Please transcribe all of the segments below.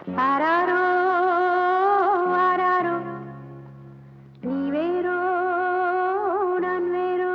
ஆராரோ ஆராரோ நீ வேறோ நான் வேறோ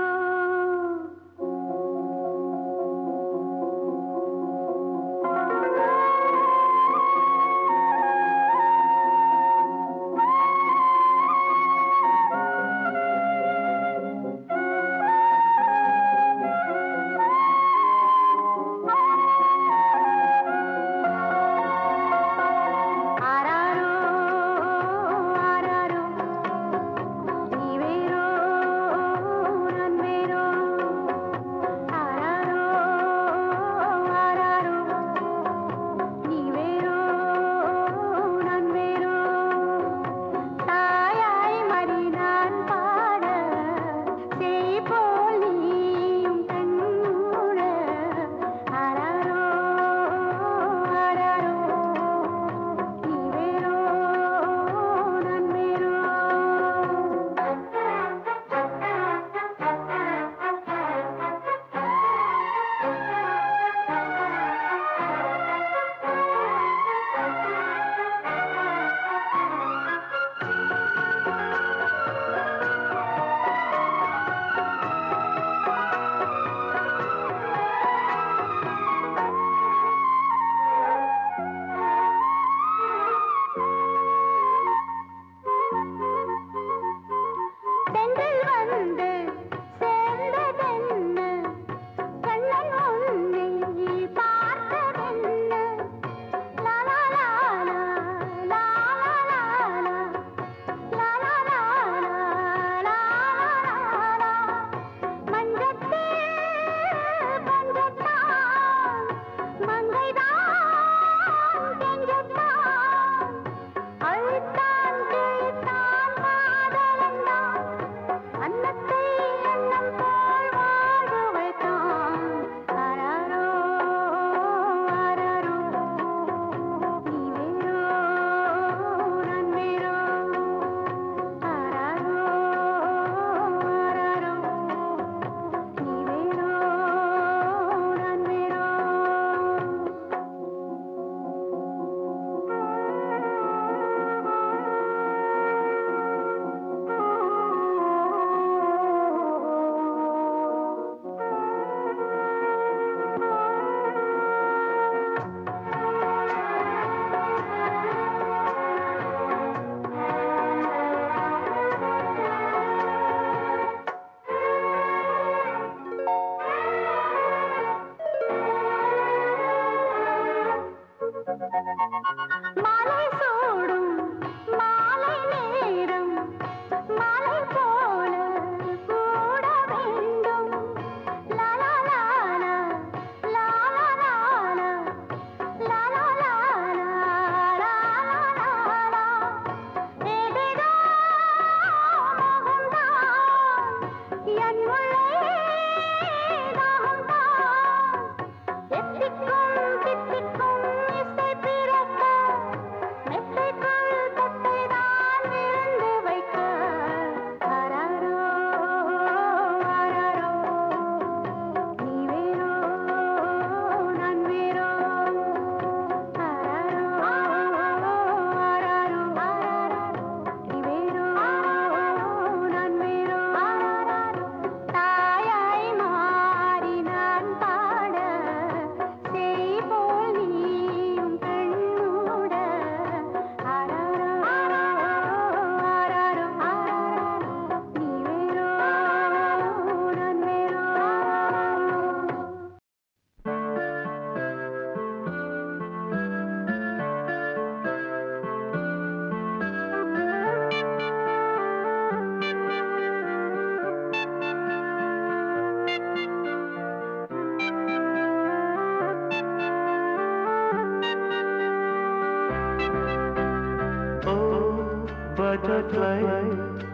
butterfly,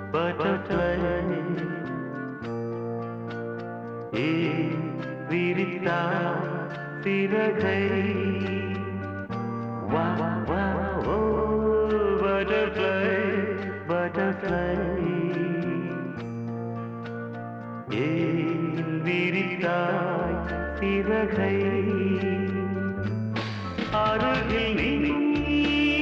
butterfly. विरिता सिरगै वाह वाह ओ butterfly, butterfly. विरिता सिरगै अरुகில் நீ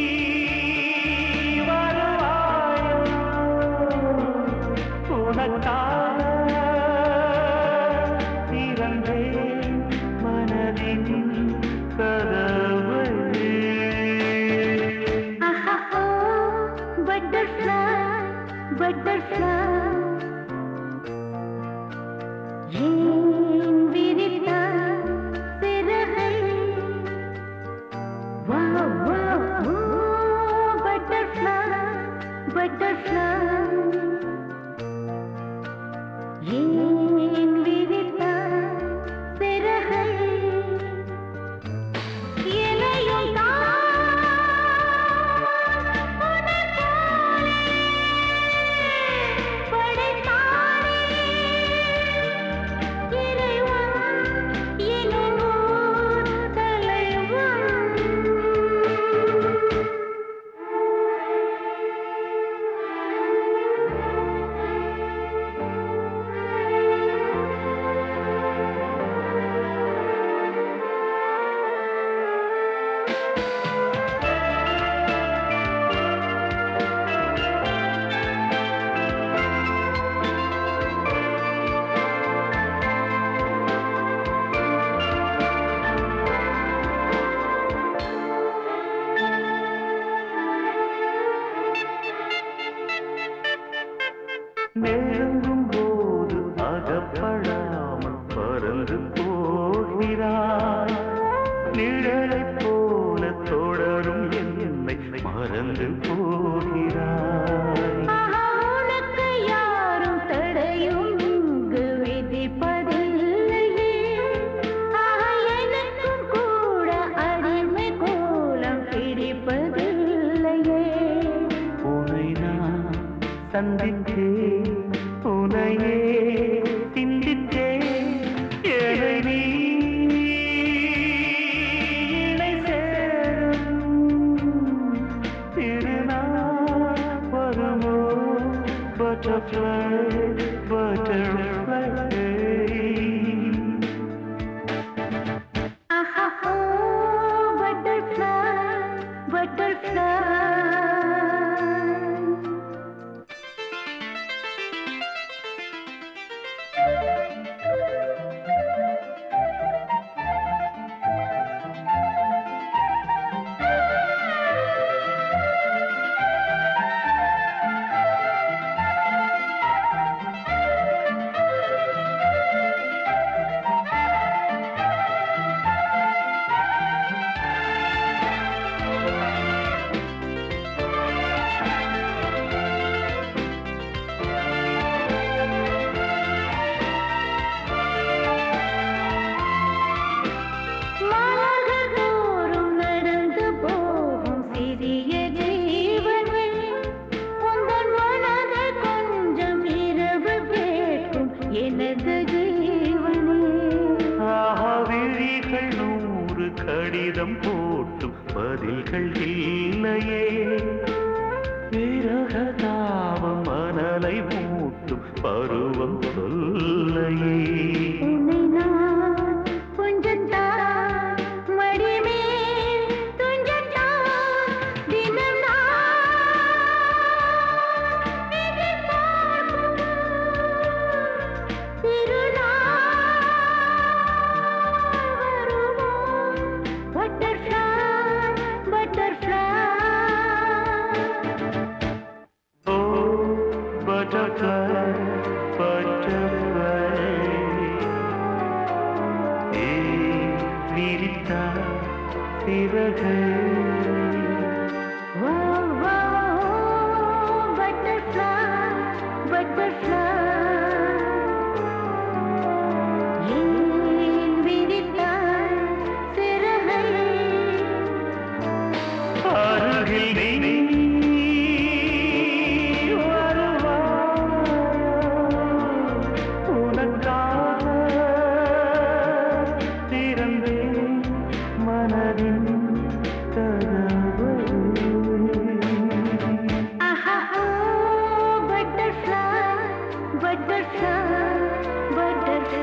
butterfly. ஏன் விரித்தாய் சிறகை? இலையும் தான் உன்னைப் போலே படைத்தானே இறைவன் எனும் ஓர் தலைவன். நெருங்கும் போது அகப்படாமல் பறந்து போகிறாய். நிழலைப் போல தொடரும் என்னை மறந்து போகிறாய். உனக்கு யாரும் தடையும் இங்கு விதிப்பதில்லையே. எனக்கும் கூட அடிமை கோலம் பிடிப்பதில்லையே. உன்னை நான் சந்தித்தேன், உன்னையே சிந்தித்தேன். என்னை நீ இணை சேரும் திருநாள் வருமோ? Butterfly, butterfly. ஆஹா, butterfly, butterfly. மலர்கள் தோறும் நடந்து போகும் சிறிய ஜீவனே, உந்தன் மனதை கொஞ்சம் இரவு கேட்கும் எனது ஜீவனே. விழிகள் 100 கடிதம் போட்டும் பதில்கள் இல்லையே. விரகதாபம் மணலை மூட்டும் பருவம் சொல்லையே. உன்னை நான் கொஞ்சத்தான் மடிமேல் துஞ்சத்தான் தினம் நான் எதிர்பார்க்கும் திருநாள் வருமோ? Butterfly, butterfly. Oh, butterfly, butterfly. விரித்தா சிறகை. Wow, wow, butterfly, butterfly. ஏன் விரித்தாய் சிறகை? அருகில் நீ வருவாயா? உனக்காக திறந்தேன் மனதின் கதவை. ஆஹா, butterfly, butterfly, butterfly.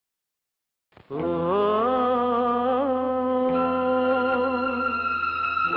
Oh,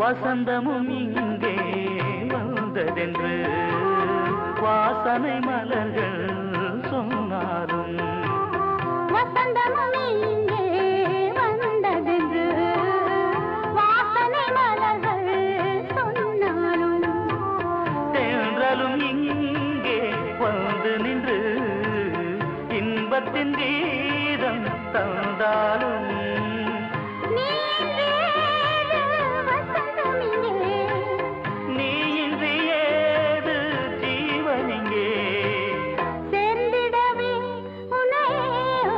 வசந்தமும் இங்கே வந்ததென்று வாசனை மலர்கள் சொன்னாலும் வசந்தமும் இங்கே வந்ததென்று வாசனை மலர்கள் சொன்னாலும் தென்றலும் இங்கே வந்து நின்று இன்பத்தின் கீதம் தந்தாலும் நீ இன்றி ஏது ஜீவன் இங்கே சேர்ந்திடவே உன்னையோ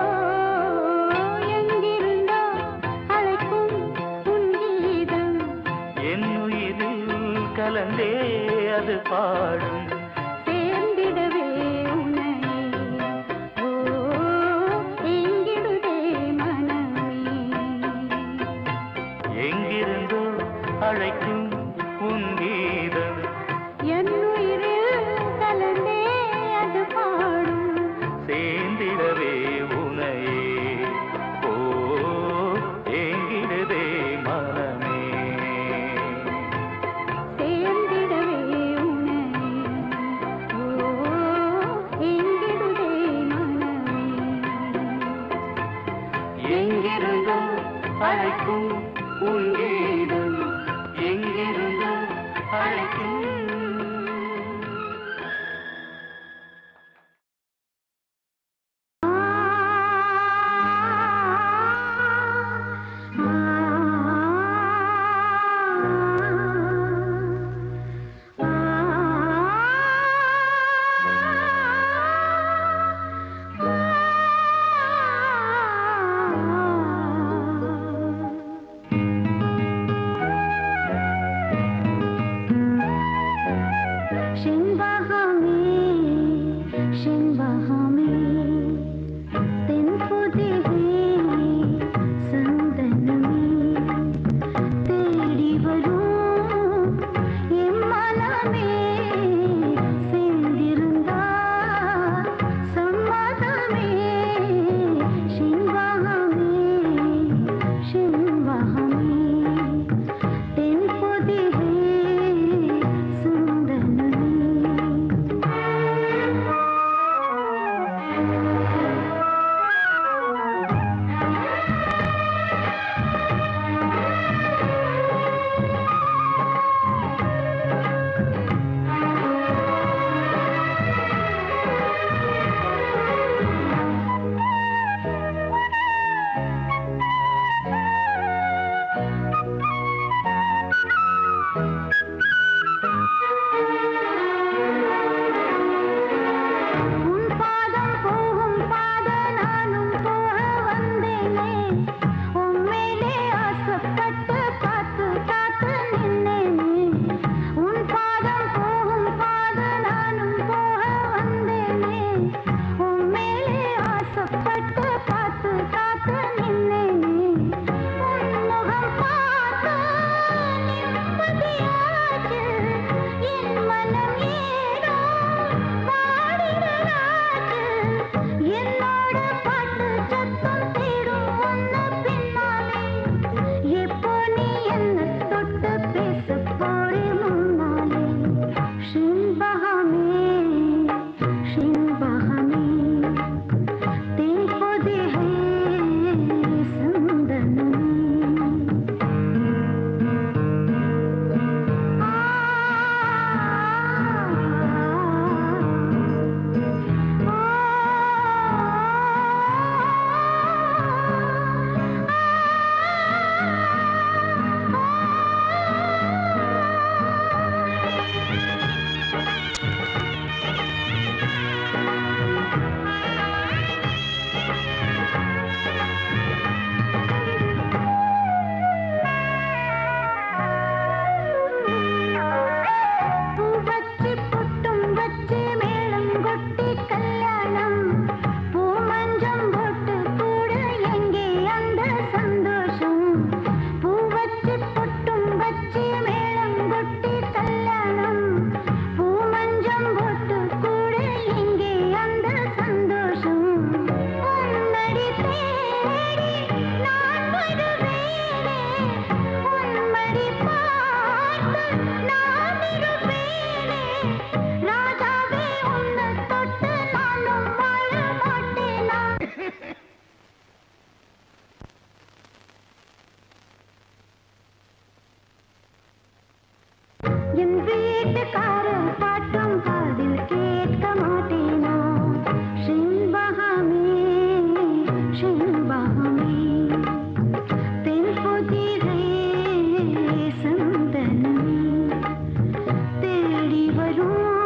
எங்கிருந்தோ அழைக்கும் உன் கீதம் என் உயிரில் கலந்தே அது பாடும் சேர்ந்திடவே உன்னையே ஓ எங்கிடுதே மனமே எங்கிருந்தோ அழைக்கும் உன் கீதம் என் உயிரில் கலந்தே அது பாடும் சேர்ந்திடவே உனையே ஓ எங்கிடுதே மனமே சேர்ந்திடவே உன்னையே ஓ எங்கிடுதே மனமே எங்கிருந்தோ அழைக்கும் உன் கீதம் எங்கிருந்தோ அழைக்கும் தேடி வரும்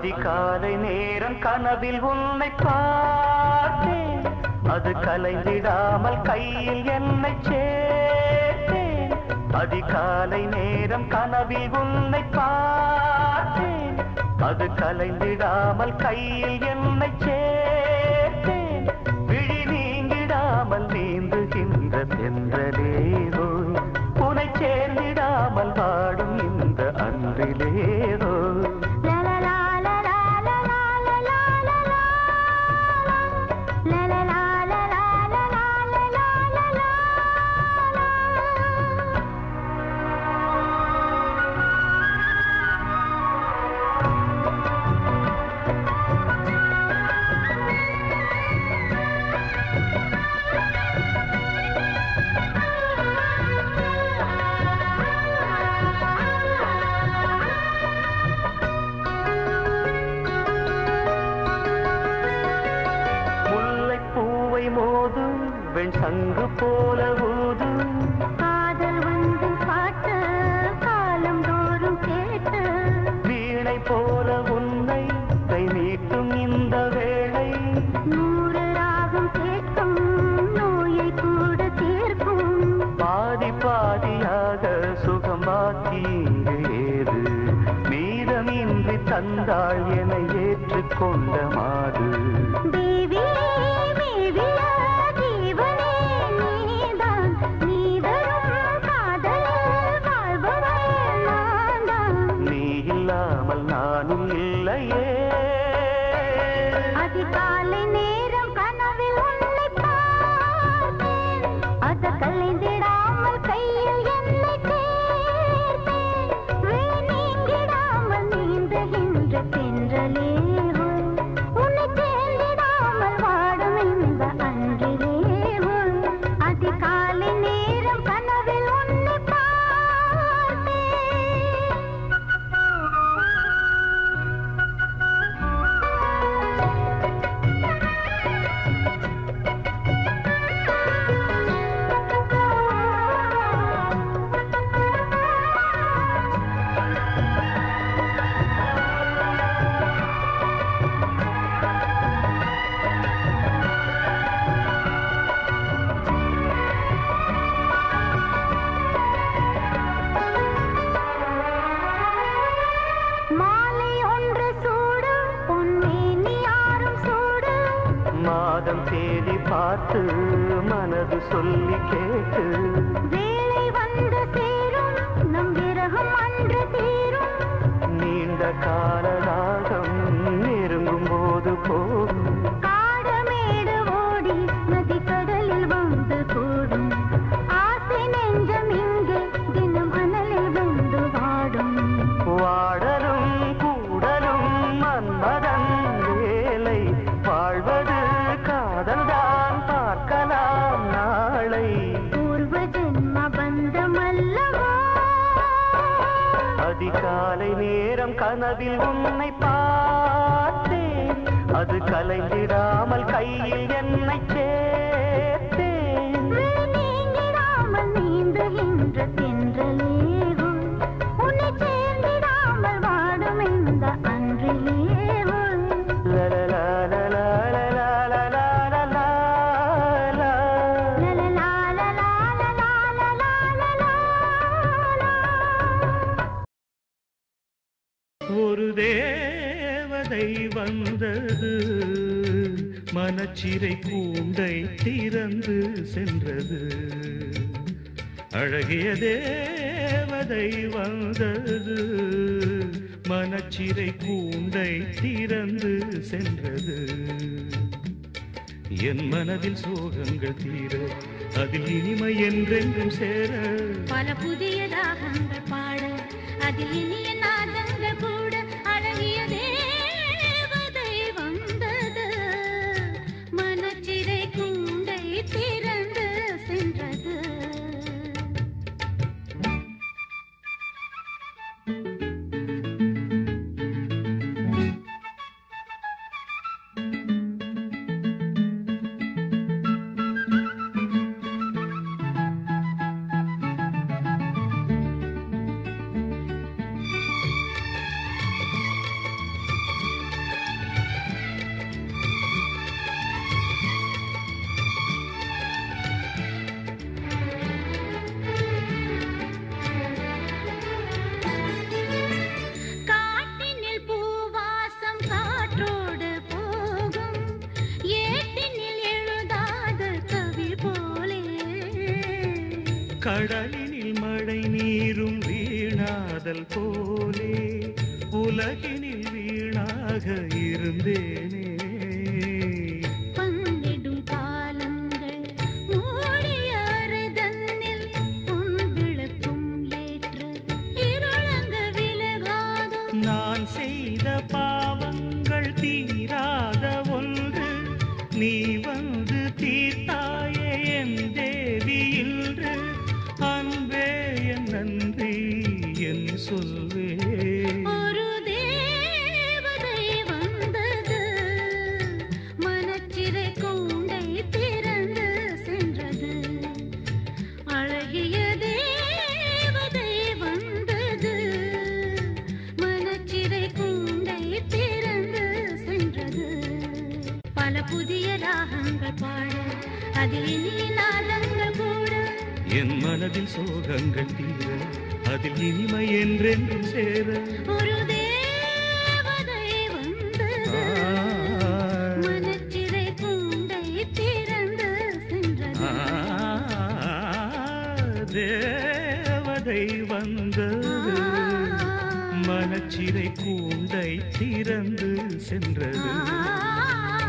அதிகாலை நேரம் கனவில் உன்னை பார்த்தேன், அது கலைந்திடாமல் கையில் என்னை சேர்த்தேன். அதிகாலை நேரம் கனவில் உன்னை பார்த்தேன், அது கலைந்திடாமல் கையில் என்னை சேர்த்தேன். விழி நீங்கிடாமல் நீந்துகின்ற தென்றலேதோ, உனை சேர்ந்திடாமல் வாடும் இந்த அன்றிலேதோ. சங்கு போல ஊதும் காதல் வந்து பாட்டு காலம் தோறும் கேட்டு, வீணை போல உன்னை கை நீட்டும் இந்த வேளை, 100 ராகம் கேட்கும் நோயை கூட தீர்க்கும். பாதி பாதியாக சுகமாக்கி ஏது மீதமின்றி தந்தாள் என ஏற்றுக்கொண்ட மாது. தேவி நானும் இல்லையே. அதிகாலை நேரம் கனவில் உன்னை பார்த்தேன், அது கலைந்திடாமல் கையில் என்னை சேர்த்தேன். நீங்கிடாமல் நீந்துகின்ற தென்றலே, உன்னை சேர்ந்திடாமல் வாடும் இந்த அன்றிலே. அதிகாலை நேரம் கனவில் உன்னை மாதம் தேடி பார்த்து மனது சொல்லி கேட்டு, வேலை வந்து சேரும் நம் விரகம் அன்று தீரும். நீண்ட கால ராகம் நெருங்கும் போது போகும், காடமேடு ஓடி நதி கடலில் வந்து கூடும். ஆசை நெஞ்சம் இங்கே தினம் அனலில் வந்து வாடும். வாடலும் கூடலும் மன்மதன் வேலை, வாழ்வது காதல்தான் பார்க்கலாம் நாளை. பூர்வ ஜென்ம பந்தம் அல்லவா. அதிகாலை நேரம் கனவில் உன்னை பார்த்தேன், அது கலைந்திடாமல் கையில் என்னை சேர்த்தேன். நீங்கிடாமல் நீந்துகின்ற தென்றலே, உன்னை சேர்ந்திடாமல் வாடும் இந்த அன்றிலே. ஒரு தேவதை வந்தது, மனச்சிறை கூண்டை திறந்து சென்றது. அழகிய தேவதை வந்தது, மனச்சிறை கூண்டை திறந்து சென்றது. என் மனதில் சோகங்கள் தீர, அதில் இனிமை என்றென்றும் சேர, பல புதிய ராகங்கள் பாட, அதில் இனிய நாதங்கள் கூட. அழகிய தேவதை வந்தது, மனச்சிறை கூண்டை திறந்து சென்றது. கடலினில் மழை நீரும் வீணாதல் போலே உலகினில் வீணாக இருந்தேனே. பங்கிடும் காலங்கள் மூடியாறுதன்னில் பொன் விளக்கும் ஏற்று இருளங்க விலகாதோ. நான் செய்த பாவங்கள் தீராத ஒன்று நீ வந்து தீர்த்தாயே என் தேவி இன்று. அன்பே என் நன்றி என் சொல்வே. ஒரு தேவதை வந்தது மனச்சிறை கூண்டை திறந்து சென்றது. அழகிய தேவதை வந்தது மனச்சிறை கூண்டை திறந்து சென்றது. பல புதிய ராகங்கள் பாட அதில் இனிய நாதங்கள் கூட. என் மனதில் சோகங்கள் தீர அதில் இனிமை என்றென்றும் சேர. ஒரு தேவதை வந்தது மனச்சிறை கூண்டை திறந்து சென்றது. தேவதை வந்தது மனச்சிறை கூண்டை திறந்து சென்றது.